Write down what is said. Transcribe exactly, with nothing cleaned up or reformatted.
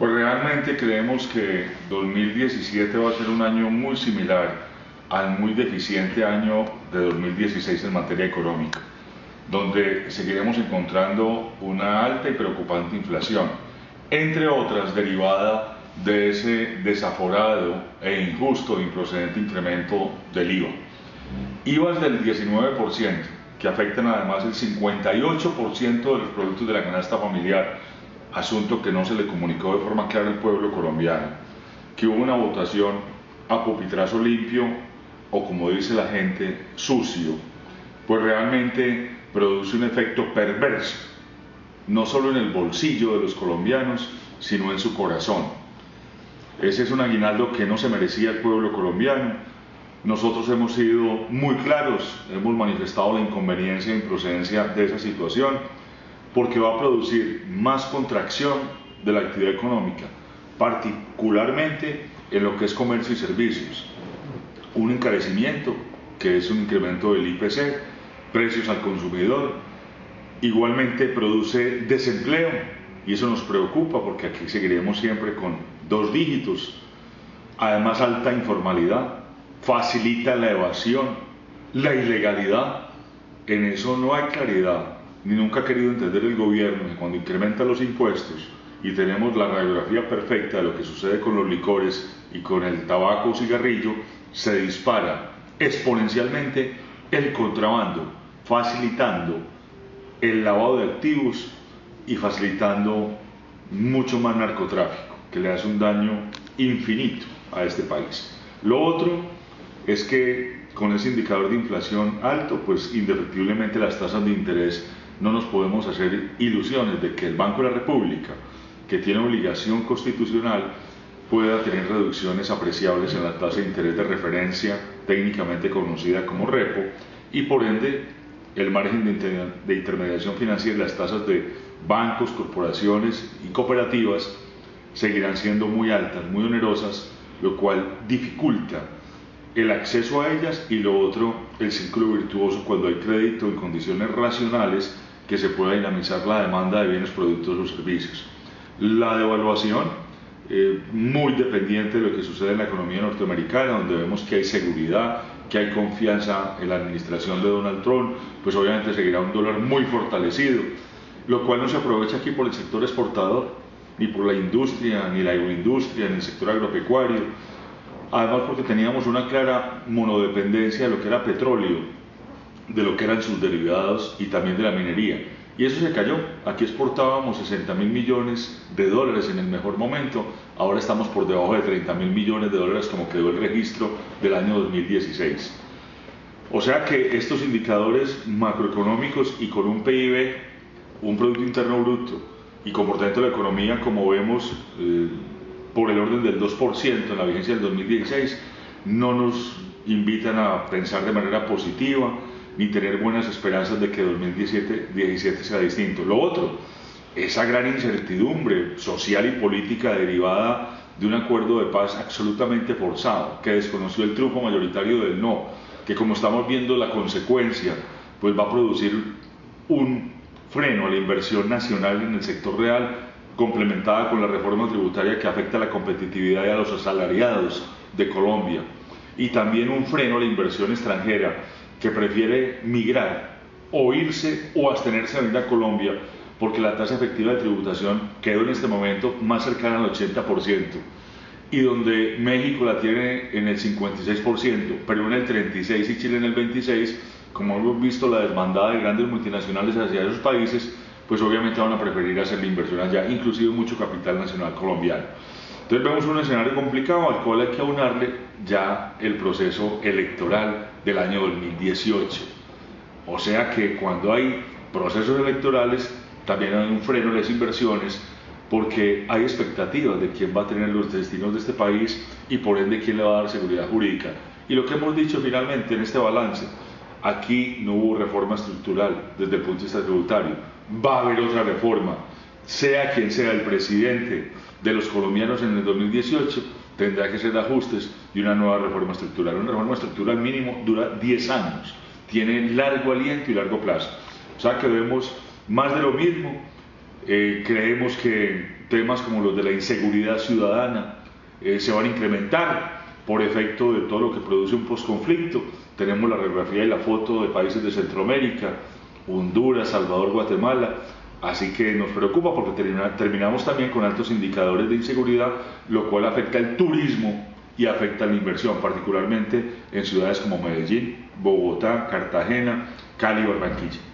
Pues realmente creemos que dos mil diecisiete va a ser un año muy similar al muy deficiente año de dos mil dieciséis en materia económica, donde seguiremos encontrando una alta y preocupante inflación, entre otras derivada de ese desaforado e injusto e improcedente incremento del I V A. I V As del diecinueve por ciento, que afectan además el cincuenta y ocho por ciento de los productos de la canasta familiar, asunto que no se le comunicó de forma clara al pueblo colombiano, que hubo una votación a pupitrazo limpio o, como dice la gente, sucio, pues realmente produce un efecto perverso, no solo en el bolsillo de los colombianos, sino en su corazón. Ese es un aguinaldo que no se merecía el pueblo colombiano. Nosotros hemos sido muy claros, hemos manifestado la inconveniencia e improcedencia de esa situación, porque va a producir más contracción de la actividad económica, particularmente en lo que es comercio y servicios. Un encarecimiento, que es un incremento del I P C, precios al consumidor, igualmente produce desempleo, y eso nos preocupa porque aquí seguiremos siempre con dos dígitos. Además, alta informalidad, facilita la evasión, la ilegalidad. En eso no hay claridad, ni nunca ha querido entender el gobierno que cuando incrementa los impuestos y tenemos la radiografía perfecta de lo que sucede con los licores y con el tabaco o cigarrillo, se dispara exponencialmente el contrabando, facilitando el lavado de activos y facilitando mucho más narcotráfico, que le hace un daño infinito a este país. Lo otro es que con ese indicador de inflación alto, pues indefectiblemente las tasas de interés, no nos podemos hacer ilusiones de que el Banco de la República, que tiene obligación constitucional, pueda tener reducciones apreciables en la tasa de interés de referencia, técnicamente conocida como repo, y por ende el margen de, inter de intermediación financiera y las tasas de bancos, corporaciones y cooperativas seguirán siendo muy altas, muy onerosas, lo cual dificulta el acceso a ellas, y lo otro, el círculo virtuoso cuando hay crédito en condiciones racionales que se pueda dinamizar la demanda de bienes, productos o servicios. La devaluación, eh, muy dependiente de lo que sucede en la economía norteamericana, donde vemos que hay seguridad, que hay confianza en la administración de Donald Trump, pues obviamente seguirá un dólar muy fortalecido, lo cual no se aprovecha aquí por el sector exportador, ni por la industria, ni la agroindustria, ni el sector agropecuario. Además, porque teníamos una clara monodependencia de lo que era petróleo, de lo que eran sus derivados y también de la minería. Y eso se cayó. Aquí exportábamos sesenta mil millones de dólares en el mejor momento. Ahora estamos por debajo de treinta mil millones de dólares, como quedó el registro del año dos mil dieciséis. O sea que estos indicadores macroeconómicos y con un P I B, un Producto Interno Bruto, y comportamiento de la economía, como vemos, eh, por el orden del dos por ciento en la vigencia del dos mil dieciséis, no nos invitan a pensar de manera positiva ni tener buenas esperanzas de que dos mil diecisiete sea distinto. Lo otro, esa gran incertidumbre social y política derivada de un acuerdo de paz absolutamente forzado, que desconoció el triunfo mayoritario del no, que, como estamos viendo la consecuencia, pues va a producir un freno a la inversión nacional en el sector real, complementada con la reforma tributaria que afecta a la competitividad y a los asalariados de Colombia, y también un freno a la inversión extranjera que prefiere migrar o irse o abstenerse de venir a Colombia, porque la tasa efectiva de tributación quedó en este momento más cercana al ochenta por ciento, y donde México la tiene en el cincuenta y seis por ciento, Perú en el treinta y seis por ciento y Chile en el veintiséis por ciento. Como hemos visto la desbandada de grandes multinacionales hacia esos países, pues obviamente van a preferir hacer la inversión allá, inclusive mucho capital nacional colombiano. Entonces vemos un escenario complicado al cual hay que aunarle ya el proceso electoral del año dos mil dieciocho. O sea que cuando hay procesos electorales también hay un freno a las inversiones, porque hay expectativas de quién va a tener los destinos de este país y por ende quién le va a dar seguridad jurídica. Y lo que hemos dicho finalmente en este balance, aquí no hubo reforma estructural desde el punto de vista tributario. Va a haber otra reforma, sea quien sea el presidente de los colombianos en el dos mil dieciocho, tendrá que hacer ajustes y una nueva reforma estructural. Una reforma estructural mínimo dura diez años, tiene largo aliento y largo plazo. O sea que vemos más de lo mismo, Eh, creemos que temas como los de la inseguridad ciudadana eh, se van a incrementar por efecto de todo lo que produce un posconflicto. Tenemos la radiografía y la foto de países de Centroamérica, Honduras, Salvador, Guatemala, así que nos preocupa porque termina, terminamos también con altos indicadores de inseguridad, lo cual afecta el turismo y afecta la inversión, particularmente en ciudades como Medellín, Bogotá, Cartagena, Cali y Barranquilla.